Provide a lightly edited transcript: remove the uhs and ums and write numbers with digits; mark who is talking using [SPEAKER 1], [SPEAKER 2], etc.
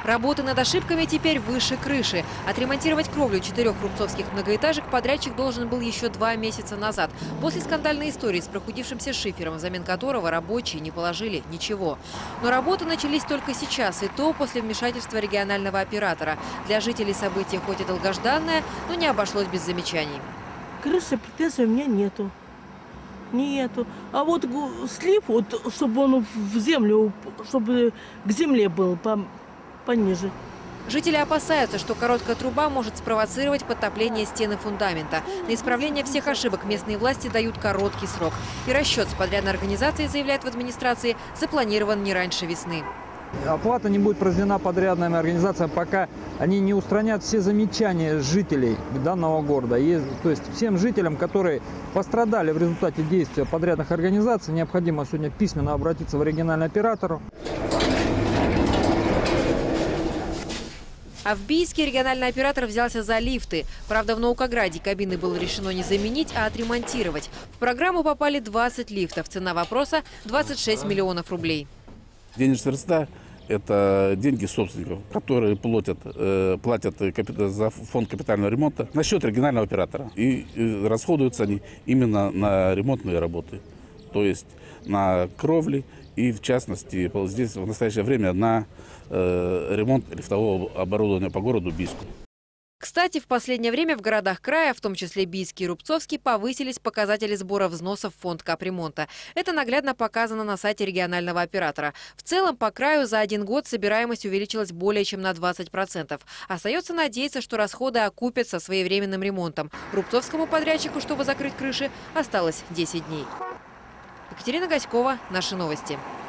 [SPEAKER 1] Работы над ошибками теперь выше крыши. Отремонтировать кровлю 4 рубцовских многоэтажек подрядчик должен был еще 2 месяца назад. После скандальной истории с прохудившимся шифером, взамен которого рабочие не положили ничего. Но работы начались только сейчас, и то после вмешательства регионального оператора. Для жителей события хоть и долгожданное, но не обошлось без замечаний.
[SPEAKER 2] Крыши претензий у меня нету. Нету. А вот слив, вот, чтобы он в землю, чтобы к земле был пониже.
[SPEAKER 1] Жители опасаются, что короткая труба может спровоцировать подтопление стены фундамента. На исправление всех ошибок местные власти дают короткий срок. И расчет с подрядной организацией, заявляет в администрации, запланирован не раньше весны.
[SPEAKER 3] Оплата не будет произведена подрядными организациями, пока они не устранят все замечания жителей данного города. То есть всем жителям, которые пострадали в результате действия подрядных организаций, необходимо сегодня письменно обратиться в региональный оператор.
[SPEAKER 1] А в Бийске региональный оператор взялся за лифты. Правда, в Наукограде кабины было решено не заменить, а отремонтировать. В программу попали 20 лифтов. Цена вопроса – 26 миллионов рублей.
[SPEAKER 4] Денежные средства – это деньги собственников, которые платят за фонд капитального ремонта на счет регионального оператора. И расходуются они именно на ремонтные работы, то есть на кровли и, в частности, здесь в настоящее время на ремонт лифтового оборудования по городу Бийску.
[SPEAKER 1] Кстати, в последнее время в городах края, в том числе Бийский и Рубцовский, повысились показатели сбора взносов в фонд капремонта. Это наглядно показано на сайте регионального оператора. В целом, по краю за 1 год собираемость увеличилась более чем на 20%. Остается надеяться, что расходы окупятся своевременным ремонтом. Рубцовскому подрядчику, чтобы закрыть крыши, осталось 10 дней. Екатерина Гаськова, наши новости.